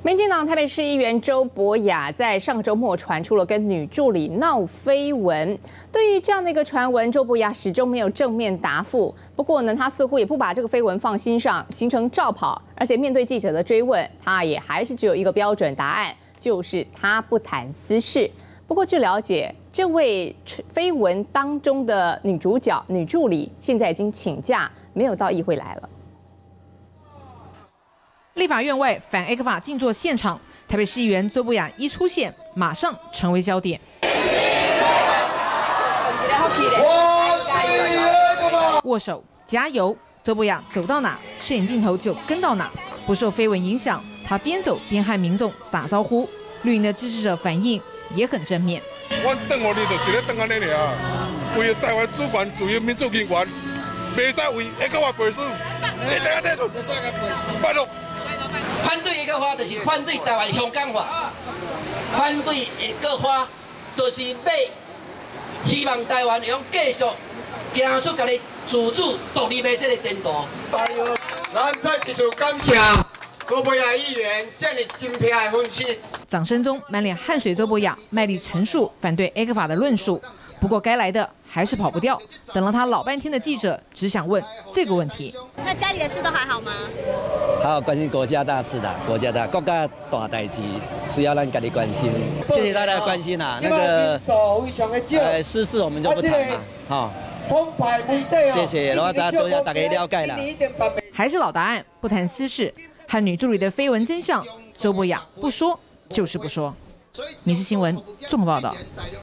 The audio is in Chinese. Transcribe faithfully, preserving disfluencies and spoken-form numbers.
民进党台北市议员周博雅在上个周末传出了跟女助理闹绯闻。对于这样的一个传闻，周博雅始终没有正面答复。不过呢，他似乎也不把这个绯闻放心上，行程照跑。而且面对记者的追问，他也还是只有一个标准答案，就是他不谈私事。不过据了解，这位绯闻当中的女主角、女助理现在已经请假，没有到议会来了。 立法院外反 A 克法静坐现场，台北市议员周博雅一出现，马上成为焦点。握手加油，周博雅走到哪，摄影镜头就跟到哪，不受绯闻影响，他边走边和民众打招呼。绿营的支持者反应也很正面。 我等我你就是咧等安尼尔，为了台湾主权、自由、民主、人权，袂使为 A 克法背书，你知影得出？拜托。 反对一个法，就是反对台湾香港法；反对一个法，就是要希望台湾用继续行出家己自主独立的这个前途。 咱再继续感谢周博雅议员这样精辟的分析。 掌声中，满脸汗水，周博雅卖力陈述反对 A 克法的论述。不过该来的还是跑不掉。等了他老半天的记者，只想问这个问题： 那家里的事都还好吗？ 还要关心国家大事的，国家大国家大代志需要让家里关心。谢谢大家的关心啊，那个呃私事我们就不谈了，好。谢谢，然后大家都要大概了解了。 还是老答案，不谈私事，和女助理的绯闻真相，周博雅不说就是不说。民视新闻综合报道。